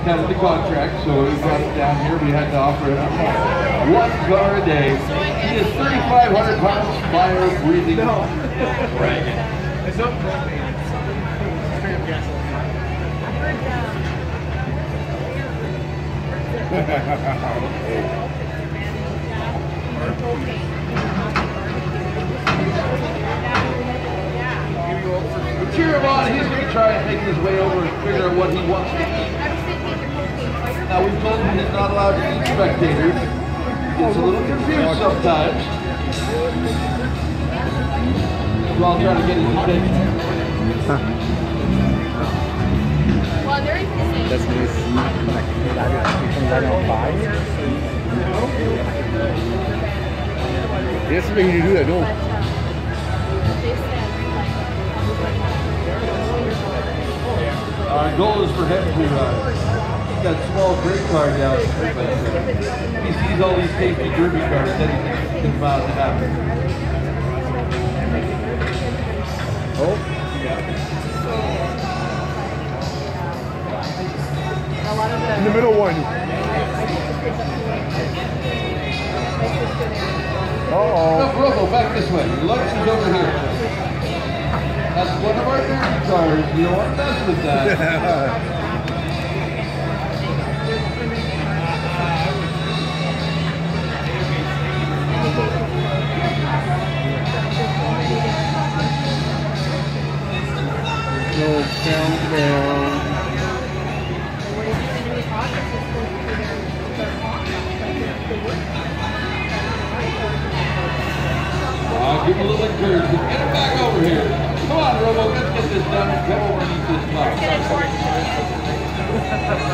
kind of the contract, so we brought it down here. We had to offer him one car a day. He is 3,500 pounds, fire breathing dragon. It's not propane. Straight up gasoline. Cheer him on, he's going to try and make his way over and figure out what he wants to eat. Now we've told him he's not allowed to eat spectators. Gets a little confused sometimes. We're all trying to get his attention. Well, they're even the same. That's nice. Yes, we can do that, no? Our goal is for him to keep that small great car down. He sees all these safety derby cars, then he thinks he can come out and happen. Oh. In the middle one. Uh-oh. No, Robo, back this way. Your lunch is over here. That's one of our derby cars. You don't want to mess with that. No, down. Give him a little encouragement. Get him back over here. Come on, Robo, let's get this done and come over and eat this pie.